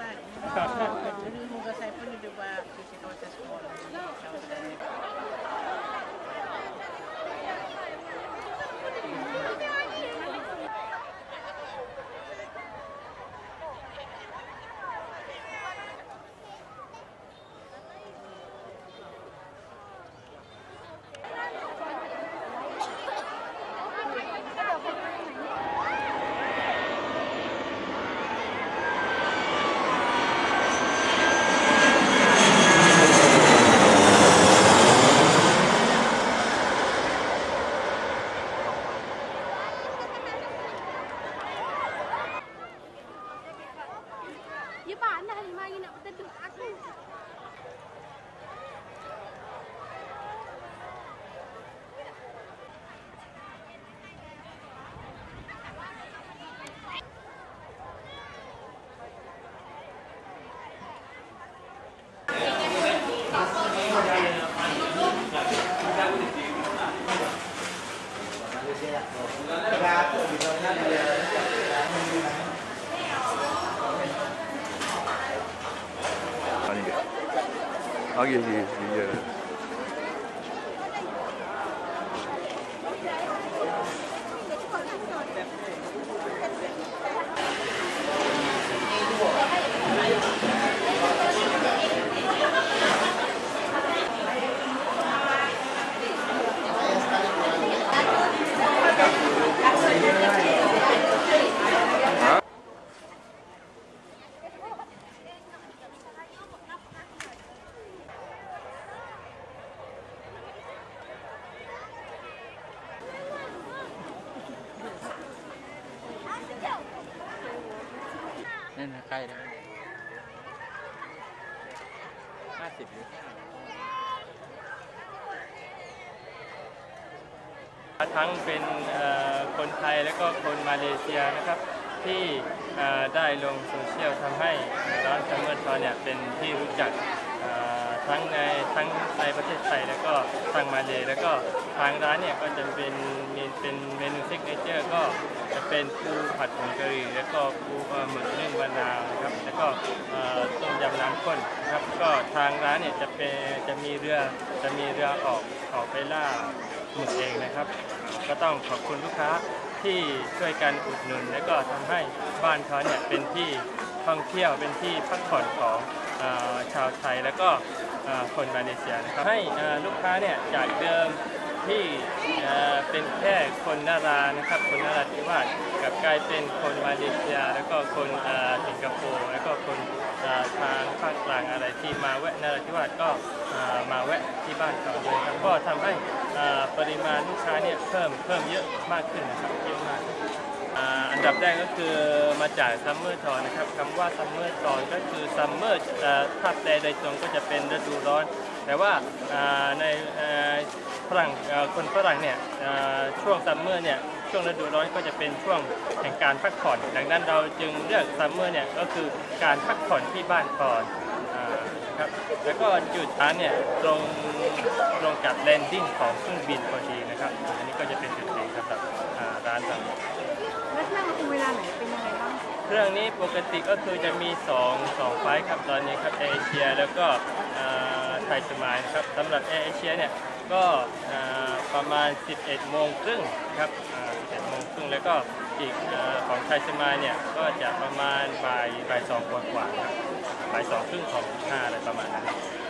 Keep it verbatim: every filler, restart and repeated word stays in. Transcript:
mari. Jadi semoga saya pun dicoba di kawasan sekolah. Ya Pak, anda hari mari nak berteduh aku. 아기 이게 이게 นั่นนะใกล้แล้วห้าสิบหรือทั้งเป็นคนไทยและก็คนมาเลเซียนะครับที่ได้ลงโซเชียลทำให้ร้านซัมเมอร์ทอนเนี่ยเป็นที่รู้จักทั้งในทั้งในประเทศไทยแล้วก็ทางมาเลแล้วก็ทางร้านเนี่ยก็จะเป็นเป็นเมนูซิกเนเจอร์ก็จะเป็นปูผัดผงกะหรี่แล้วก็ปูหมึกนึ่งมะนาวนะครับแล้วก็ต้มยำน้ำข้นนะครับก็ทางร้านเนี่ยจะเป็นจะมีเรือจะมีเรือออกออกไปล่าหมึกเองนะครับก็ต้องขอบคุณลูกค้าที่ช่วยกันอุดหนุนและก็ทำให้บ้านเขาเนี่ยเป็นที่ท่องเที่ยวเป็นที่พักผ่อนของชาวไทยและก็คนมาเลเซียนะครับให้ลูกค้าเนี่ยจากเดิมที่เป็นแค่คนนารานะครับคนนราธิวาสกับกลายเป็นคนมาเลเซียแล้วก็คนสิงคโปร์แล้วก็คนทางภาคกลางอะไรที่มาแวะนราธิวาสก็มาแวะที่บ้านเขาด้วยครับก็ทำให้ปริมาณลูกค้าเนี่ยเพิ่มเพิ่มเยอะมากขึ้นนะครับเยอะมากอันดับแรกก็คือมาจากซัมเมอร์ทอนนะครับคำว่าซัมเมอร์ทอนก็คือซัมเมอร์ถ้าแปลโดยตรงก็จะเป็นฤดูร้อนแต่ว่าในฝรั่งคนฝรั่งเนี่ยช่วงซัมเมอร์เนี่ยช่วงฤดูร้อนก็จะเป็นช่วงแห่งการพักผ่อนดังนั้นเราจึงเลือกซัมเมอร์เนี่ยก็คือการพักผ่อนที่บ้านก่อนครับแล้วก็จุดร้านเนี่ยตรงตรงกับแลนดิ้งของเครื่องบินพอดีนะครับอันนี้ก็จะเป็นจุดเด่นสำหรับร้านเราแล้วเครื่องคุมเวลาไหนเป็นยังไงบ้างเครื่องนี้ปกติก็คือจะมีสอง สองไฟครับตอนนี้ครับเอเชียแล้วก็ไทยสมายนะครับสำหรับเอเชียเนี่ยก็ประมาณสิบเอ็ดโมงครึ่งครับสิบเอ็ดโมงครึ่งแล้วก็อีกของไทยสมายเนี่ยก็จะประมาณบ่ายบ่ายสองกว่าๆครับบ่ายสองครึ่งของห้าอะไรประมาณนั้น